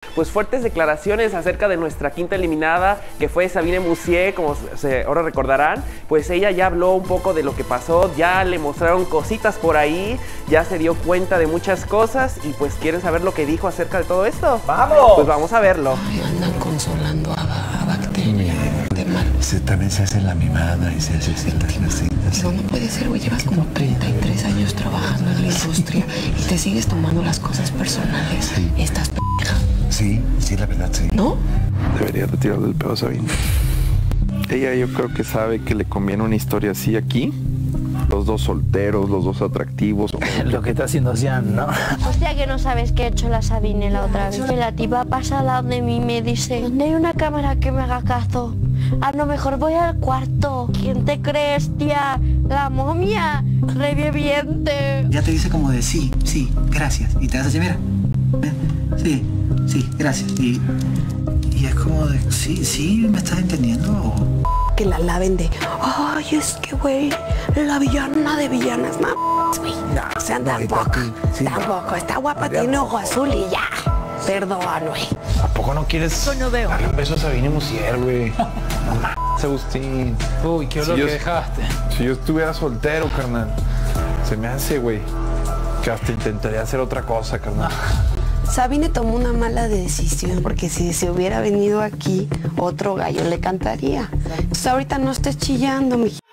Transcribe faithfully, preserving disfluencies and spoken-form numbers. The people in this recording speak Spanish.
pues fuertes declaraciones acerca de nuestra quinta eliminada, que fue Sabine Musier, como se, ahora recordarán. Pues ella ya habló un poco de lo que pasó, ya le mostraron cositas por ahí, ya se dio cuenta de muchas cosas y pues quieren saber lo que dijo acerca de todo esto. ¡Vamos! Pues vamos a verlo. Ay, andan consolando a, a Bacteria de mal. Se, también se hace la mimada y se hace así. No, no puede ser, güey. Llevas como treinta y tres años trabajando en la industria y te sigues tomando las cosas personales. Sí. Estás p***ja. Sí, sí, la verdad, sí. ¿No? Debería retirarle el pedo a Sabine. Ella yo creo que sabe que le conviene una historia así aquí. Los dos solteros, los dos atractivos. Lo que está haciendo Sian, ¿no? Hostia, que no sabes qué ha hecho la Sabine la otra vez. Que la tipa pasa al lado de mí y me dice: ¿dónde hay una cámara que me haga caso? A lo mejor voy al cuarto. ¿Quién te crees, tía? La momia reviviente. Ya te dice como de sí, sí, gracias. Y te vas a decir, mira, sí, sí, gracias. Y, y es como de, sí, sí, ¿me estás entendiendo? Que la laven de, ay, es que, güey, la villana de villanas, no, güey. No, O sea, no, tampoco, sí, sí, tampoco. Está guapa, tiene ojo azul y ya. Perdón, güey. ¿A poco no quieres Coño, veo. darle un beso a Sabine Musier, güey? No mames, Agustín. Uy, qué olor Si yo- que dejaste. Si yo estuviera soltero, carnal, se me hace, güey, que hasta intentaría hacer otra cosa, carnal. Sabine tomó una mala decisión porque si se hubiera venido aquí, otro gallo le cantaría. Entonces ahorita no estés chillando, mi